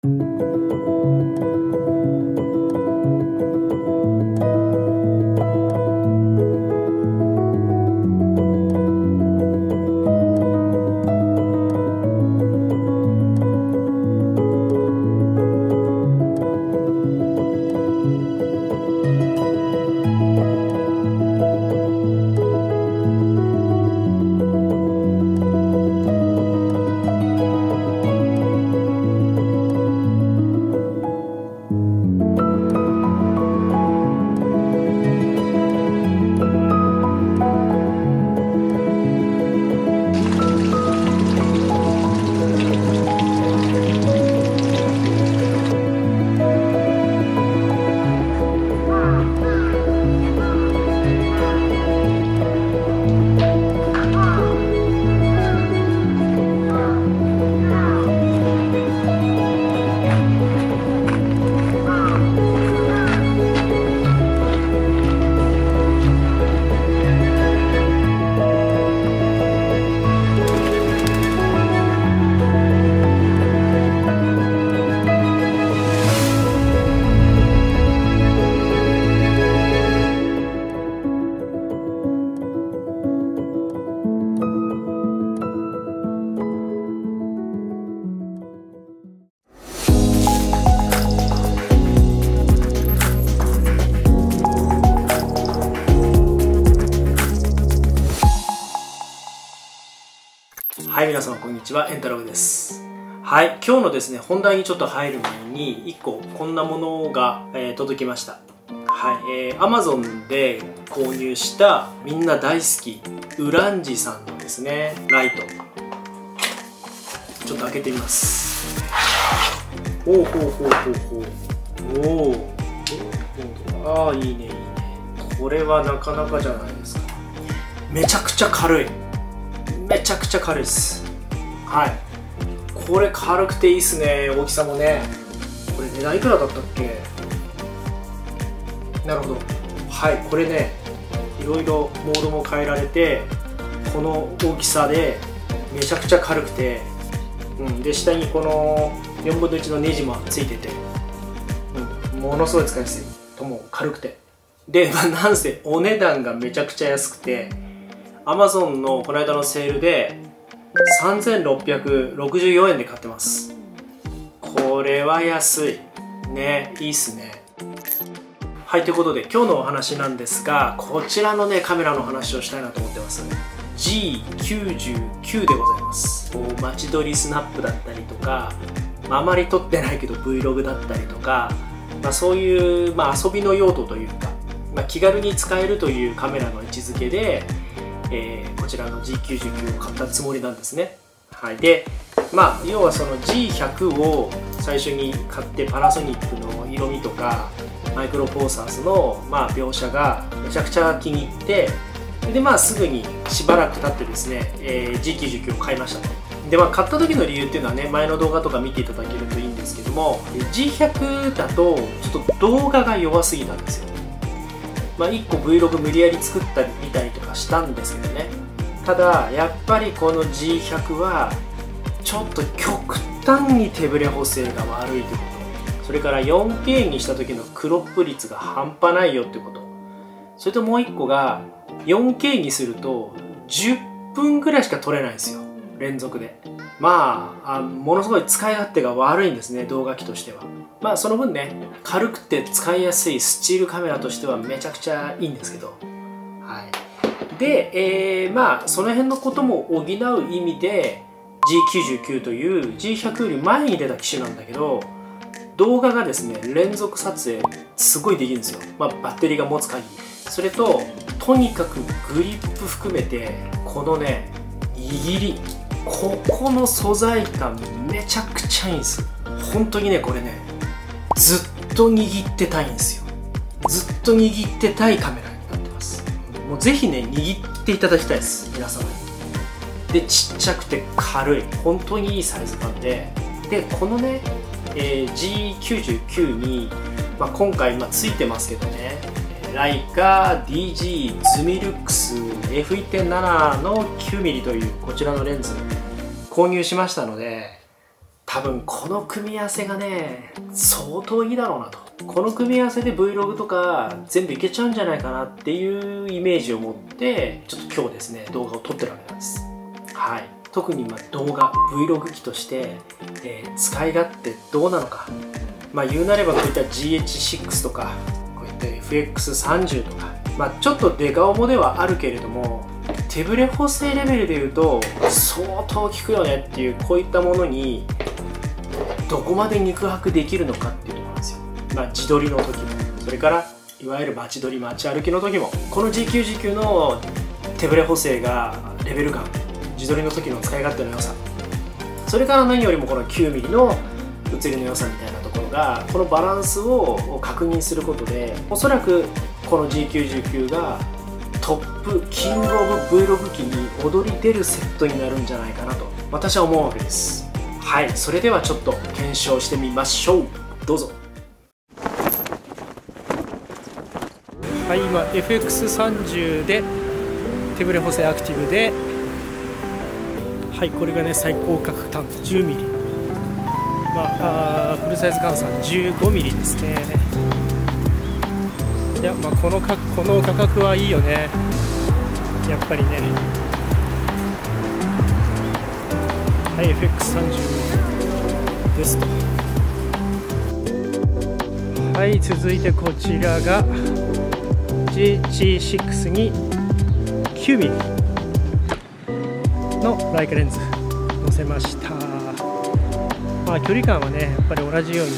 はい、皆様こんにちは、エンタログです。はい、今日のですね、本題にちょっと入る前に1個こんなものが、届きました。はい、Amazon で購入したみんな大好きウランジさんのですね、ライト。ちょっと開けてみます。おおほうほうほうほう。おお。ああ、いいねいいね。これはなかなかじゃないですか。めちゃくちゃ軽い。めちゃくちゃ軽いです。はい、これ軽くていいっすね。大きさもね。これ値段いくらだったっけ。なるほど。はい、これね、いろいろモードも変えられて、この大きさでめちゃくちゃ軽くて、で下にこの4分の1のネジもついてて、ものすごい使いやすいとも軽くて、で、なんせお値段がめちゃくちゃ安くて、Amazon のこの間のセールで3664円で買ってます。これは安いね。いいっすね。はい、ということで今日のお話なんですが、こちらのねカメラの話をしたいなと思ってます。 G99 でございます。待ち撮りスナップだったりとか、あまり撮ってないけど Vlog だったりとか、そういう、遊びの用途というか、気軽に使えるというカメラの位置づけでこちらの G99 を買ったつもりなんですね。はい、で、要はその G100 を最初に買ってパナソニックの色味とかマイクロフォーサーズの描写がめちゃくちゃ気に入って、ですぐにしばらく経ってですね、G99 を買いましたと。で、買った時の理由っていうのはね、前の動画とか見ていただけるといいんですけども、G100 だとちょっと動画が弱すぎたんですよ。1個 Vlog 無理やり作ったり見たりとかしたんですけどね。ただやっぱりこの G100 はちょっと極端に手ブレ補正が悪いということ、それから 4K にした時のクロップ率が半端ないよってこと、それともう1個が 4K にすると10分ぐらいしか撮れないんですよ、連続で。ものすごい使い勝手が悪いんですね、動画機としては。その分ね、軽くて使いやすいスチールカメラとしてはめちゃくちゃいいんですけど、はい、で、その辺のことも補う意味で G99 という G100 より前に出た機種なんだけど、動画がですね連続撮影すごいできるんですよ。バッテリーが持つ限り。それととにかくグリップ含めて、このね握り、ここの素材感めちゃくちゃいいんです。本当にね、これねずっと握ってたいんですよ。ずっと握ってたいカメラになってます。もうぜひね握っていただきたいです、皆様に。で、ちっちゃくて軽い、本当にいいサイズ感で、このね、G99 に、今回ついてますけどね、ライカ DG ズミルックス F1.7 の 9mm というこちらのレンズ購入しましたので、 多分この組み合わせがね相当いいだろうなと。この組み合わせで Vlog とか全部いけちゃうんじゃないかなっていうイメージを持ってちょっと今日ですね動画を撮ってるわけなんです。はい、特に動画 Vlog 機として、使い勝手どうなのか、言うなればこういった GH6 とかこういった FX30 とか、ちょっとデカ重ではあるけれども手ブレ補正レベルでいうと相当効くよねっていうこういったものにどこまで肉薄できるのかっていうところなんですよ。自撮りの時もそれからいわゆる街撮り街歩きの時もこの G99 の手ブレ補正がレベル感、自撮りの時の使い勝手の良さ、それから何よりもこの 9mm の写りの良さみたいなところがこのバランスを確認することでおそらくこの G99 がトップキングオブ Vlog 機に躍り出るセットになるんじゃないかなと私は思うわけです。はい、それではちょっと検証してみましょう。どうぞ。はい、今 FX30 で手ブレ補正アクティブで、はい、これがね最高角単 10mm、フルサイズ換算 15mm ですね。いや、この価格はいいよね、やっぱりね。はい、FX30 ですと。はい、続いてこちらが GH6 に 9mm のライカレンズ載せました。距離感はねやっぱり同じように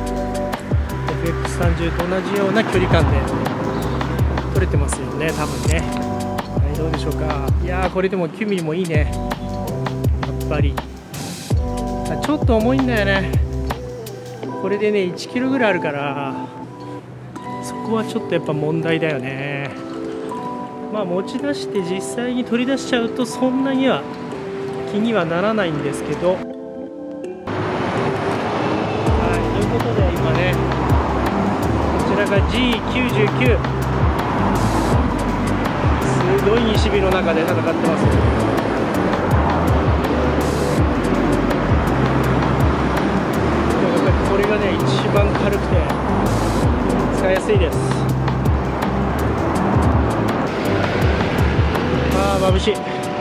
FX30 と同じような距離感で撮れてますよね、多分ね。はい、どうでしょうか。いやー、これでも 9mm もいいね、やっぱり。ちょっと重いんだよね、これでね 1kg ぐらいあるから、そこはちょっとやっぱ問題だよね。持ち出して実際に取り出しちゃうとそんなには気にはならないんですけど、はい、ということで今ねこちらが G99、 すごい西日の中で戦ってます。これがね一番軽くて使いやすいです。眩しい。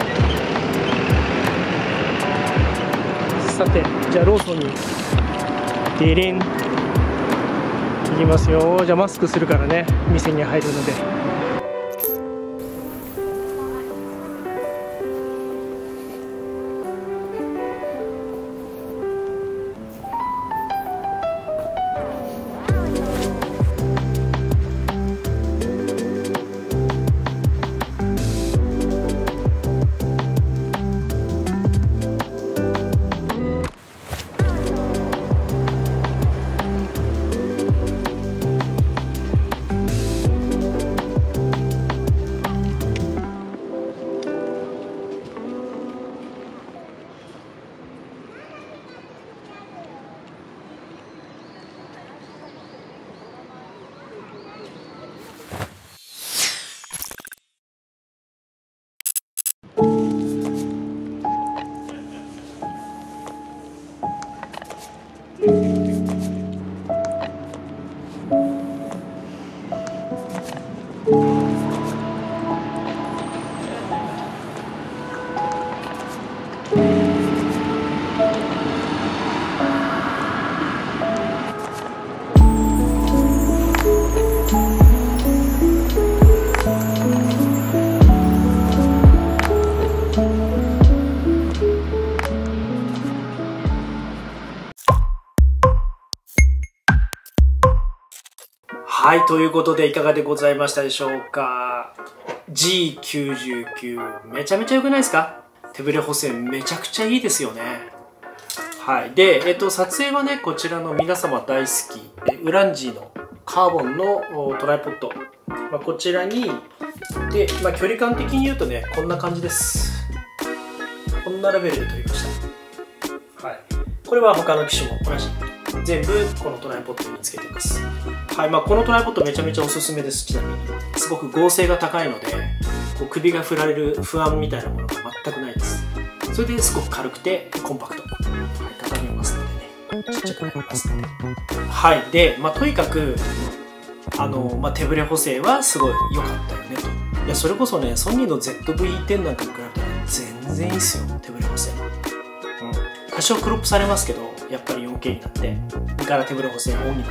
さて、じゃあローソンにデリン行きますよ。じゃあマスクするからね、店に入るので。はい、ということでいかがでございましたでしょうか。 G99 めちゃめちゃ良くないですか。手ブレ補正めちゃくちゃいいですよね。はい、で、撮影はねこちらの皆様大好きウランジーのカーボンのトライポッド、こちらにで、距離感的に言うとねこんな感じです。こんなレベルで撮りました。はい、これは他の機種も同じ全部このトライポッドにつけてます。はい、このトライポッドめちゃめちゃおすすめです。ちなみにすごく剛性が高いのでこう首が振られる不安みたいなものが全くないです。それですごく軽くてコンパクト、はい、畳みますのでねちっちゃくなりますので。はい。で、とにかく、手ブレ補正はすごい良かったよねと。いや、それこそね、ソニーの ZV-10 なんかに比べたら全然いいっすよ、手ブレ補正。多少クロップされますけど、やっぱり 4K になって、だから手ブレ補正オンになって。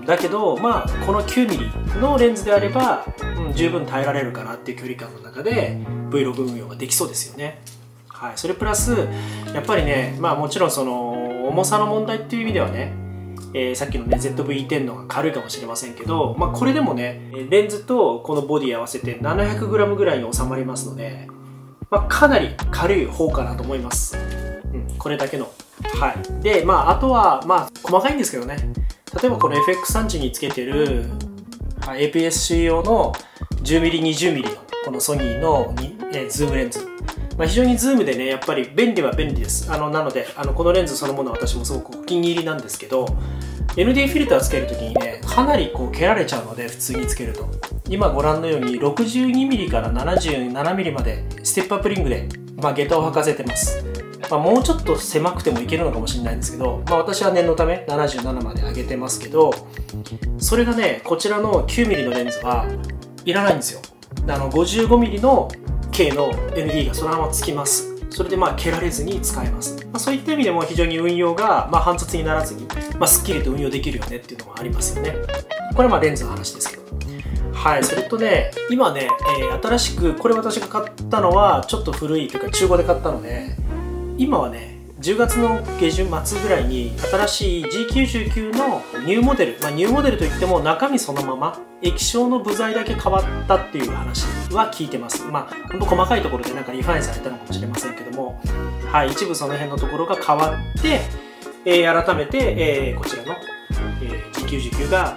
だけど、この 9mm のレンズであれば、十分耐えられるかなっていう距離感の中で Vlog 運用ができそうですよね。はい。それプラス、やっぱりね、もちろんその、重さの問題っていう意味ではね、さっきのね ZV-10 の方が軽いかもしれませんけど、これでもねレンズとこのボディ合わせて 700g ぐらいに収まりますので、かなり軽い方かなと思います、これだけの。はい。であとは細かいんですけどね、例えばこの FX30 につけてる APS-C 用の 10mm、20mm のこのソニーのズームレンズ、非常にズームでね、やっぱり便利は便利です。なので、このレンズそのものは私もすごくお気に入りなんですけど、ND フィルターつけるときにね、かなり蹴られちゃうので、普通につけると。今ご覧のように 62mm から 77mm までステップアップリングで、下駄を履かせてます。もうちょっと狭くてもいけるのかもしれないんですけど、私は念のため77まで上げてますけど、それがね、こちらの 9mm のレンズはいらないんですよ。55mm のK の ND がそのままつきます。それで蹴られずに使えます。そういった意味でも非常に運用が煩雑にならずに、すっきりと運用できるよねっていうのがありますよね。これはレンズの話ですけど。はい、それとね、今ね、新しく、これ私が買ったのはちょっと古いというか中古で買ったので、今はね、10月の下旬末ぐらいに新しい G99 のニューモデル、ニューモデルといっても中身そのまま液晶の部材だけ変わったっていう話は聞いてます。ほんと細かいところでなんかリファインされたのかもしれませんけども、はい、一部その辺のところが変わって、改めて、こちらの、G99 が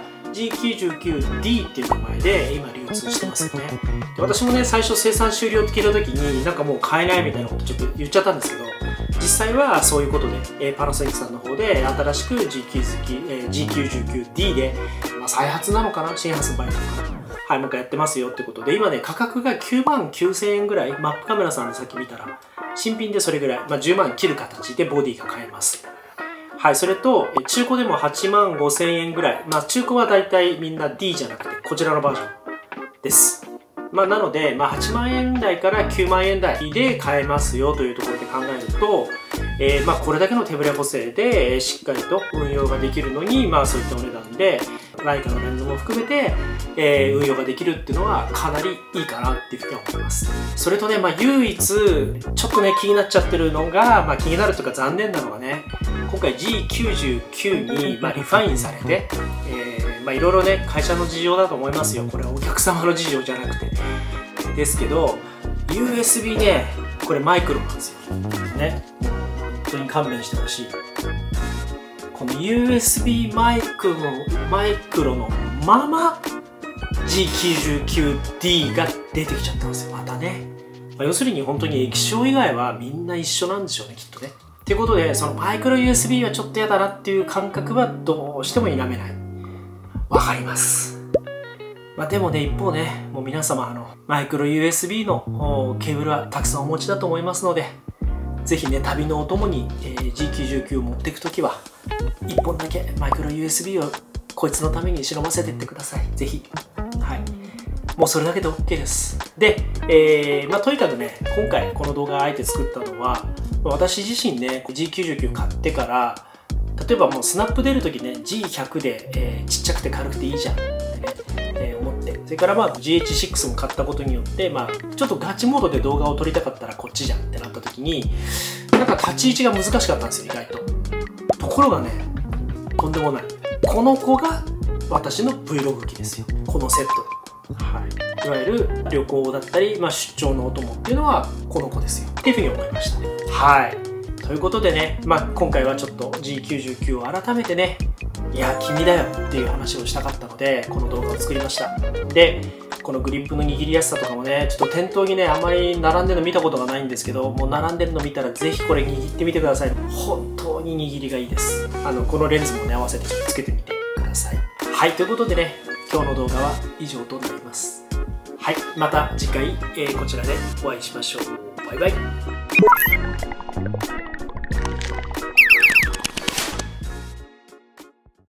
G99D っていう名前で今流通してますよね。で、私もね、最初生産終了って聞いた時になんかもう買えないみたいなことちょっと言っちゃったんですけど、実際はそういうことで、パナソニックさんの方で新しく G99D で、再発なのかな、新発売なのかな、はい、もう一回やってますよってことで、今ね、価格が99,000円ぐらい、マップカメラさんでさっき見たら、新品でそれぐらい、10万切る形でボディが買えます。はい、それと、中古でも85,000円ぐらい、中古はだいたいみんな D じゃなくて、こちらのバージョンです。なので、8万円台から9万円台で買えますよというところで考えると、これだけの手ブレ補正でしっかりと運用ができるのに、そういったお値段で、ライカのレンズも含めて、運用ができるっていうのはかなりいいかなっていうふうに思います。それとね、唯一、ちょっとね、気になっちゃってるのが、気になるというか残念なのがね、今回 G99 に、リファインされて、いろいろね、会社の事情だと思いますよ。これはお客様の事情じゃなくて。ですけど、USB ね、これマイクロなんですよ。ね。本当に勘弁してほしい。この USB マイクロのまま G99D が出てきちゃったんですよ。またね。要するに本当に液晶以外はみんな一緒なんでしょうね、きっとね。ということで、そのマイクロ USB はちょっと嫌だなっていう感覚はどうしても否めない。わかります。でもね、一方ね、もう皆様マイクロ USB のケーブルはたくさんお持ちだと思いますので、ぜひね、旅のお供に、G99 を持っていくときは、1本だけマイクロ USB をこいつのために忍ばせていってください。ぜひ。はい。もうそれだけで OK です。で、とにかくね、今回この動画をあえて作ったのは、私自身ね、G99 買ってから、例えばもうスナップ出るときね、G100 で、ちっちゃくて軽くていいじゃんってね、思って。それからGH6 も買ったことによって、ちょっとガチモードで動画を撮りたかったらこっちじゃんってなったときに、なんか立ち位置が難しかったんですよ、意外と。ところがね、とんでもない。この子が私の Vlog 機ですよ。このセットで。はい。いわゆる旅行だったり、出張のお供っていうのはこの子ですよ。っていうふうに思いましたね。はい。ということでね、今回はちょっと G99 を改めてね、いや、君だよっていう話をしたかったので、この動画を作りました。で、このグリップの握りやすさとかもね、ちょっと店頭にね、あんまり並んでるの見たことがないんですけど、もう並んでるの見たらぜひこれ握ってみてください。本当に握りがいいです。このレンズもね、合わせてちょっとつけてみてください。はい、ということでね、今日の動画は以上となります。はい、また次回、こちらでお会いしましょう。バイバイ。